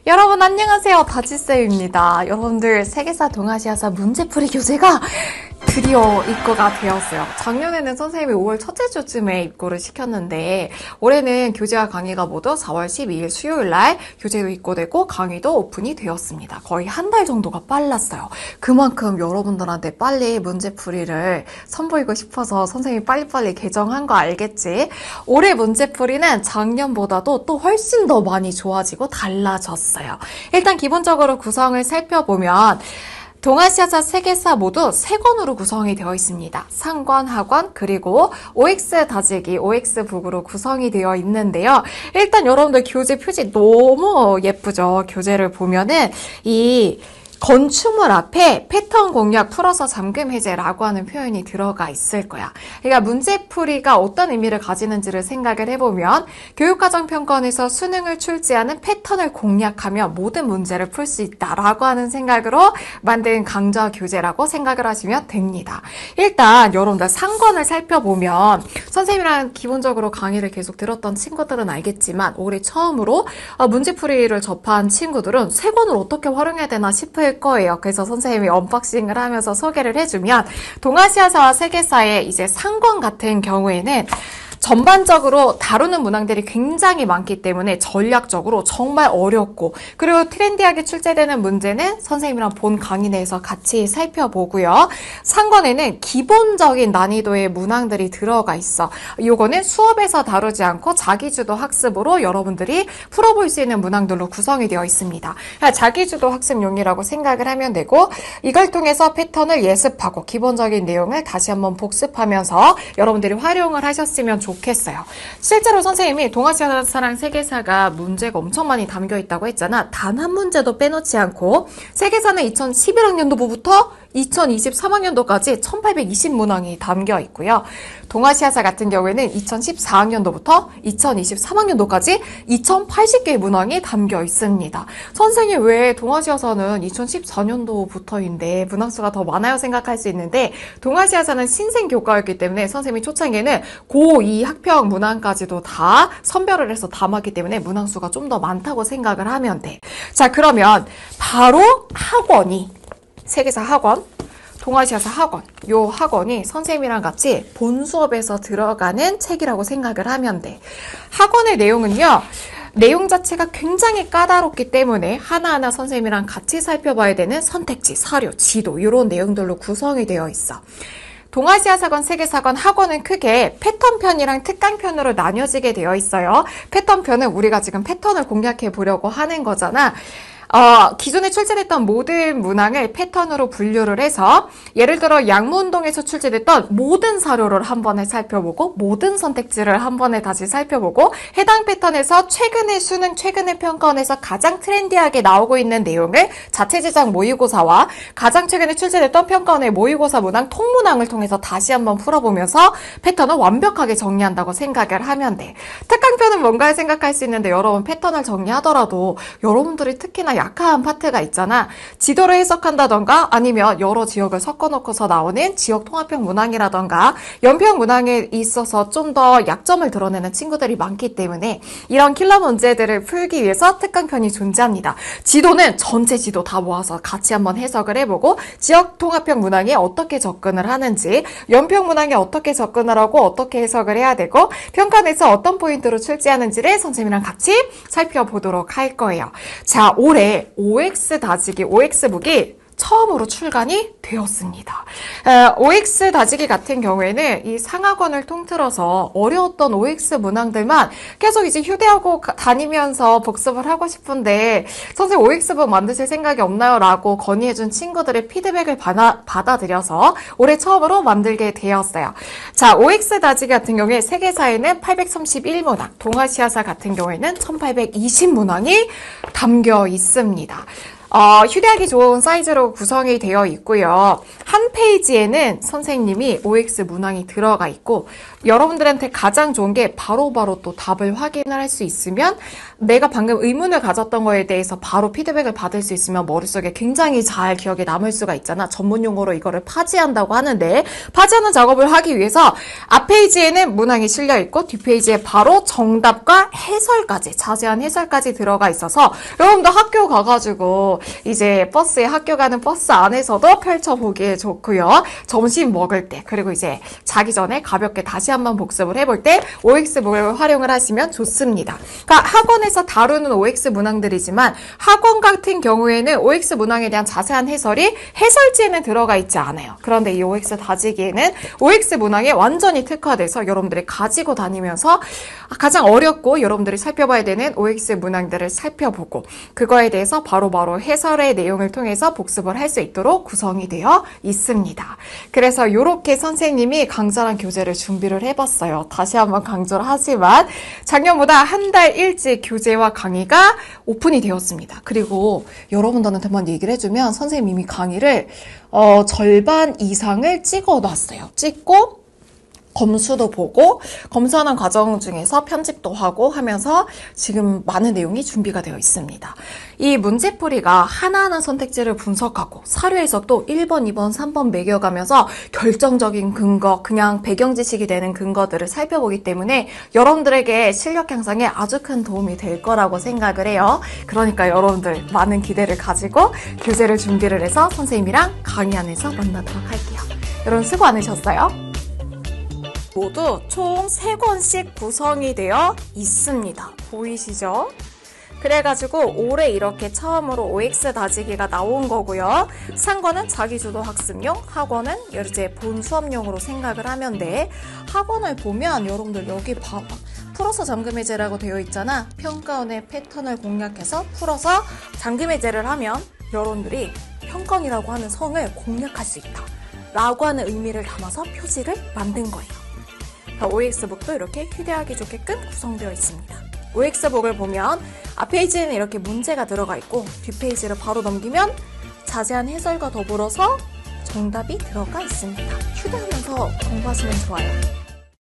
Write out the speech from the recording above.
여러분 안녕하세요. 다지쌤입니다. 여러분들 세계사 동아시아사 문제풀이 교재가 드디어 입고가 되었어요. 작년에는 선생님이 5월 첫째 주쯤에 입고를 시켰는데 올해는 교재와 강의가 모두 4월 12일 수요일 날 교재도 입고되고 강의도 오픈이 되었습니다. 거의 한 달 정도가 빨랐어요. 그만큼 여러분들한테 빨리 문제풀이를 선보이고 싶어서 선생님이 빨리빨리 개정한 거 알겠지? 올해 문제풀이는 작년보다도 또 훨씬 더 많이 좋아지고 달라졌어요. 일단 기본적으로 구성을 살펴보면 동아시아사 세계사 모두 3권으로 구성이 되어 있습니다. 상권, 하권, 그리고 OX 다지기, OX 북으로 구성이 되어 있는데요. 일단 여러분들 교재 표지 너무 예쁘죠? 교재를 보면은 이 건축물 앞에 패턴 공략 풀어서 잠금 해제라고 하는 표현이 들어가 있을 거야. 그러니까 문제풀이가 어떤 의미를 가지는지를 생각을 해보면 교육과정평가원에서 수능을 출제하는 패턴을 공략하며 모든 문제를 풀 수 있다라고 하는 생각으로 만든 강좌 교재라고 생각을 하시면 됩니다. 일단 여러분들 상권을 살펴보면 선생님이랑 기본적으로 강의를 계속 들었던 친구들은 알겠지만 올해 처음으로 문제풀이를 접한 친구들은 3권을 어떻게 활용해야 되나 싶을 거예요. 그래서 선생님이 언박싱을 하면서 소개를 해주면 동아시아사와 세계사의 이제 상권 같은 경우에는 전반적으로 다루는 문항들이 굉장히 많기 때문에 전략적으로 정말 어렵고 그리고 트렌디하게 출제되는 문제는 선생님이랑 본 강의 내에서 같이 살펴보고요. 상권에는 기본적인 난이도의 문항들이 들어가 있어. 요거는 수업에서 다루지 않고 자기주도 학습으로 여러분들이 풀어볼 수 있는 문항들로 구성이 되어 있습니다. 자기주도 학습용이라고 생각을 하면 되고 이걸 통해서 패턴을 예습하고 기본적인 내용을 다시 한번 복습하면서 여러분들이 활용을 하셨으면 좋겠어요. 실제로 선생님이 동아시아사랑 세계사가 문제가 엄청 많이 담겨 있다고 했잖아. 단 한 문제도 빼놓지 않고 세계사는 2011학년도부터 2023학년도까지 1820문항이 담겨 있고요. 동아시아사 같은 경우에는 2014학년도부터 2023학년도까지 2080개의 문항이 담겨 있습니다. 선생님 왜 동아시아사는 2014년도부터인데 문항수가 더 많아요 생각할 수 있는데 동아시아사는 신생교과였기 때문에 선생님이 초창기에는 고2 학평 문항까지도 다 선별을 해서 담았기 때문에 문항수가 좀 더 많다고 생각을 하면 돼. 자, 그러면 바로 학원이 세계사 학원, 동아시아사 학원, 요 학원이 선생님이랑 같이 본 수업에서 들어가는 책이라고 생각을 하면 돼. 학원의 내용은요. 내용 자체가 굉장히 까다롭기 때문에 하나하나 선생님이랑 같이 살펴봐야 되는 선택지, 사료, 지도 이런 내용들로 구성이 되어 있어. 동아시아사건, 세계사건, 학원은 크게 패턴편이랑 특강편으로 나뉘어지게 되어 있어요. 패턴편은 우리가 지금 패턴을 공략해 보려고 하는 거잖아. 기존에 출제됐던 모든 문항을 패턴으로 분류를 해서 예를 들어 양문동에서 출제됐던 모든 사료를 한 번에 살펴보고 모든 선택지를 한 번에 다시 살펴보고 해당 패턴에서 최근의 수능, 최근의 평가원에서 가장 트렌디하게 나오고 있는 내용을 자체 제작 모의고사와 가장 최근에 출제됐던 평가원의 모의고사 문항, 통문항을 통해서 다시 한번 풀어보면서 패턴을 완벽하게 정리한다고 생각을 하면 돼. 특강편은 뭔가 생각할 수 있는데 여러분 패턴을 정리하더라도 여러분들이 특히나 약한 파트가 있잖아. 지도를 해석한다던가 아니면 여러 지역을 섞어놓고서 나오는 지역 통합형 문항이라던가 연평 문항에 있어서 좀 더 약점을 드러내는 친구들이 많기 때문에 이런 킬러 문제들을 풀기 위해서 특강편이 존재합니다. 지도는 전체 지도 다 모아서 같이 한번 해석을 해보고 지역 통합형 문항에 어떻게 접근을 하는지 연평 문항에 어떻게 접근을 하고 어떻게 해석을 해야 되고 평가에서 어떤 포인트로 출제하는지를 선생님이랑 같이 살펴보도록 할 거예요. 자, 올해 OX 다지기, OX북이 처음으로 출간이 되었습니다. OX 다지기 같은 경우에는 이 상하권을 통틀어서 어려웠던 OX 문항들만 계속 이제 휴대하고 다니면서 복습을 하고 싶은데 선생님 OX북 만드실 생각이 없나요? 라고 건의해준 친구들의 피드백을 받아들여서 올해 처음으로 만들게 되었어요. 자, OX 다지기 같은 경우에 세계사에는 831문항, 동아시아사 같은 경우에는 1820문항이 담겨 있습니다. 휴대하기 좋은 사이즈로 구성이 되어 있고요. 한 페이지에는 선생님이 OX 문항이 들어가 있고 여러분들한테 가장 좋은 게 바로바로 또 답을 확인을 할 수 있으면 내가 방금 의문을 가졌던 거에 대해서 바로 피드백을 받을 수 있으면 머릿속에 굉장히 잘 기억에 남을 수가 있잖아. 전문 용어로 이거를 파지한다고 하는데 파지하는 작업을 하기 위해서 앞 페이지에는 문항이 실려 있고 뒷 페이지에 바로 정답과 해설까지 자세한 해설까지 들어가 있어서 여러분도 학교 가가지고 이제 버스에 학교 가는 버스 안에서도 펼쳐보기에 좋고요. 점심 먹을 때 그리고 이제 자기 전에 가볍게 다시 한번 복습을 해볼 때 OX북을 활용을 하시면 좋습니다. 그러니까 학원에서 다루는 OX 문항들이지만 학원 같은 경우에는 OX 문항에 대한 자세한 해설이 해설지에는 들어가 있지 않아요. 그런데 이 OX 다지기에는 OX 문항에 완전히 특화돼서 여러분들이 가지고 다니면서 가장 어렵고 여러분들이 살펴봐야 되는 OX 문항들을 살펴보고 그거에 대해서 바로바로 해설의 내용을 통해서 복습을 할 수 있도록 구성이 되어 있습니다. 그래서 이렇게 선생님이 강좌랑 교재를 준비를 해봤어요. 다시 한번 강조를 하지만 작년보다 한 달 일찍 교재와 강의가 오픈이 되었습니다. 그리고 여러분들한테만 얘기를 해주면 선생님이 이미 강의를 절반 이상을 찍어 놨어요. 찍고 검수도 보고 검수하는 과정 중에서 편집도 하고 하면서 지금 많은 내용이 준비가 되어 있습니다. 이 문제풀이가 하나하나 선택지를 분석하고 사료에서 또 1번, 2번, 3번 매겨가면서 결정적인 근거, 그냥 배경 지식이 되는 근거들을 살펴보기 때문에 여러분들에게 실력 향상에 아주 큰 도움이 될 거라고 생각을 해요. 그러니까 여러분들 많은 기대를 가지고 교재를 준비를 해서 선생님이랑 강의 안에서 만나도록 할게요. 여러분 수고 많으셨어요. 모두 총 3권씩 구성이 되어 있습니다. 보이시죠? 그래가지고 올해 이렇게 처음으로 OX 다지기가 나온 거고요. 상권은 자기주도 학습용, 학원은 이제 본 수업용으로 생각을 하면 돼. 학원을 보면 여러분들 여기 봐봐. 풀어서 잠금해제라고 되어 있잖아. 평가원의 패턴을 공략해서 풀어서 잠금해제를 하면 여러분들이 평가원이라고 하는 성을 공략할 수 있다. 라고 하는 의미를 담아서 표지를 만든 거예요. OX북도 이렇게 휴대하기 좋게끔 구성되어 있습니다. OX북을 보면 앞 페이지에는 이렇게 문제가 들어가 있고 뒷페이지를 바로 넘기면 자세한 해설과 더불어서 정답이 들어가 있습니다. 휴대하면서 공부하시면 좋아요.